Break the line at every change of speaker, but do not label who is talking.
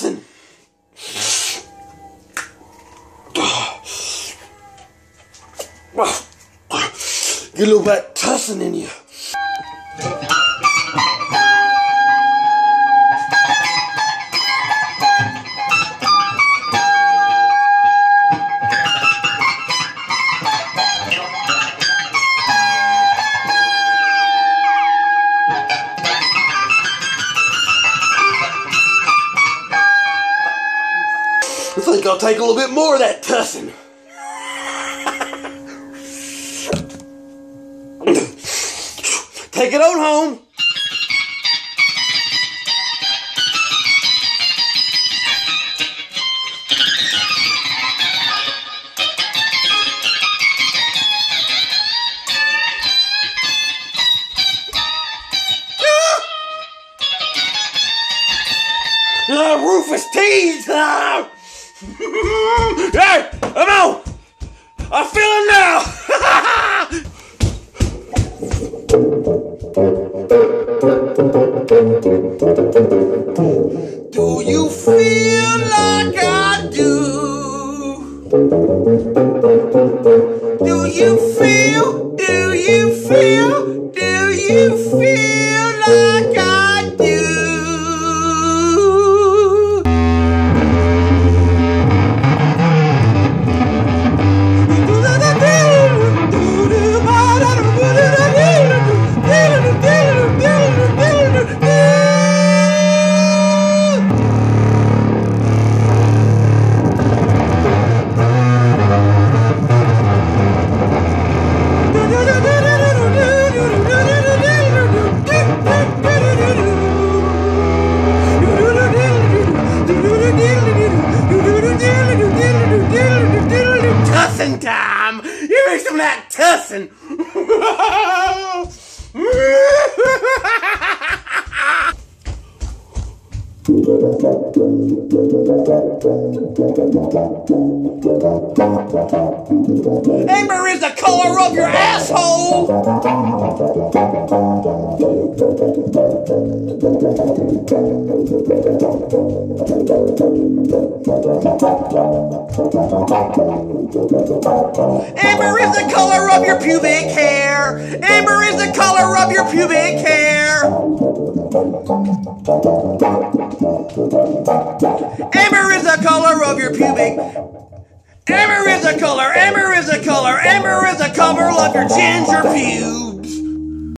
tussin'. Get a little bit of tussin' in you. I think I'll take a little bit more of that tussin'. Take it on home. Rufus tease. Hey, come on. I feel it now. Do you feel like I do? Do you feel? Do you feel? Do you feel like I do? Tussin' time! Give me some of that tussin'! Amber is the color of your asshole! Amber is the color of your pubic hair! Amber is the color of your pubic hair! Amber is the color of your pubic. Amber is the color. Amber is the color. Amber is the color of your ginger pubes.